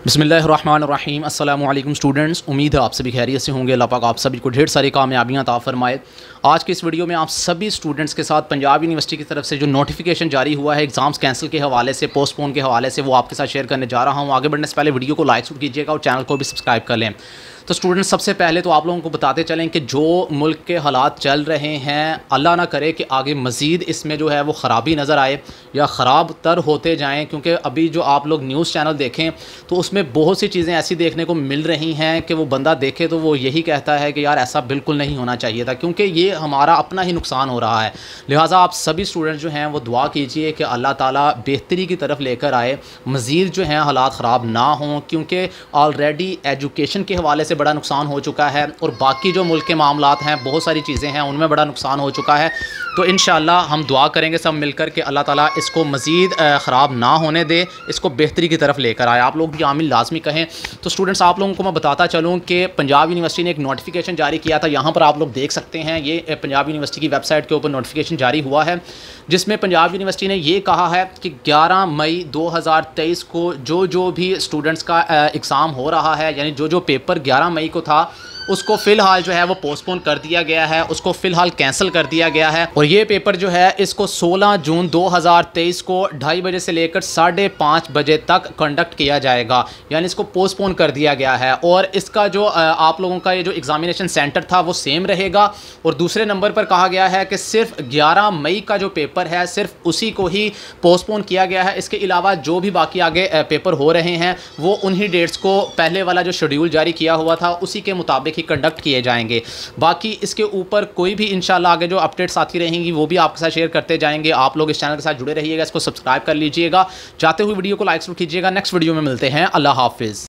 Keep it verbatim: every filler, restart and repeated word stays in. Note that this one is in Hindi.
बिस्मिल्लाहिर्रहमानिर्रहीम अस्सलामु अलैकुम स्टूडेंट्स, उम्मीद है आप सभी खैरियत से होंगे। अल्लाह पाक आप सभी को ढेर सारी कामयाबियाँ अता फरमाए। आज के इस वीडियो में आप सभी स्टूडेंट्स के साथ पंजाब यूनिवर्सिटी की तरफ से जो नोटिफिकेशन जारी हुआ है एग्ज़ाम्स कैंसिल के हवाले से, पोस्टपोन के हवाले से, वो आपके साथ शेयर करने जा रहा हूँ। आगे बढ़ने से पहले वीडियो को लाइक कीजिएगा और चैनल को भी सब्सक्राइब कर लें। तो स्टूडेंट्स, सबसे पहले तो आप लोगों को बताते चलें कि जो मुल्क के हालात चल रहे हैं, अल्लाह ना करे कि आगे मज़ीद इसमें जो है वो ख़राबी नज़र आए या ख़राब तर होते जाएं, क्योंकि अभी जो आप लोग न्यूज़ चैनल देखें तो उसमें बहुत सी चीज़ें ऐसी देखने को मिल रही हैं कि वो बंदा देखे तो वो यही कहता है कि यार ऐसा बिल्कुल नहीं होना चाहिए था, क्योंकि ये हमारा अपना ही नुकसान हो रहा है। लिहाजा आप सभी स्टूडेंट जो हैं वो दुआ कीजिए कि अल्लाह ताला बेहतरी की तरफ लेकर आए, मज़ीद जो हैं हालात ख़राब ना हों, क्योंकि ऑलरेडी एजुकेशन के हवाले से बड़ा नुकसान हो चुका है और बाकी जो मुल्क के मामलात हैं, बहुत सारी चीज़ें हैं, उनमें बड़ा नुकसान हो चुका है। तो इंशाअल्लाह हम दुआ करेंगे सब मिलकर कि अल्लाह ताला इसको मज़ीद ख़राब ना होने दे, इसको बेहतरी की तरफ लेकर आए। आप लोग भी आमीन लाजमी कहें। तो स्टूडेंट्स, आप लोगों को मैं बताता चलूँ कि पंजाब यूनिवर्सिटी ने एक नोटिफिकेशन जारी किया था। यहाँ पर आप लोग देख सकते हैं, ये पंजाब यूनिवर्सिटी की वेबसाइट के ऊपर नोटिफिकेशन जारी हुआ है, जिसमें पंजाब यूनिवर्सिटी ने ये कहा है कि ग्यारह मई दो हज़ार तेईस को जो जो भी स्टूडेंट्स का एग्ज़ाम हो रहा है, यानी जो जो पेपर ग्यारह मई को था, उसको फ़िलहाल जो है वो पोस्टपोन कर दिया गया है, उसको फ़िलहाल कैंसिल कर दिया गया है। और ये पेपर जो है इसको सोलह जून दो हज़ार तेईस को ढाई बजे से लेकर साढ़े पाँच बजे तक कंडक्ट किया जाएगा, यानी इसको पोस्टपोन कर दिया गया है। और इसका जो आप लोगों का ये जो एग्ज़ामिनेशन सेंटर था वो सेम रहेगा। और दूसरे नंबर पर कहा गया है कि सिर्फ ग्यारह मई का जो पेपर है सिर्फ उसी को ही पोस्टपोन किया गया है। इसके अलावा जो भी बाकी आगे पेपर हो रहे हैं वो उन्हीं डेट्स को, पहले वाला जो शेड्यूल जारी किया हुआ था उसी के मुताबिक कंडक्ट किए जाएंगे। बाकी इसके ऊपर कोई भी इंशाल्लाह आगे जो अपडेट्स आती रहेंगी वो भी आपके साथ शेयर करते जाएंगे। आप लोग इस चैनल के साथ जुड़े रहिएगा, इसको सब्सक्राइब कर लीजिएगा, चाहते हुए वीडियो को लाइक कीजिएगा। नेक्स्ट वीडियो में मिलते हैं। अल्लाह हाफिज़।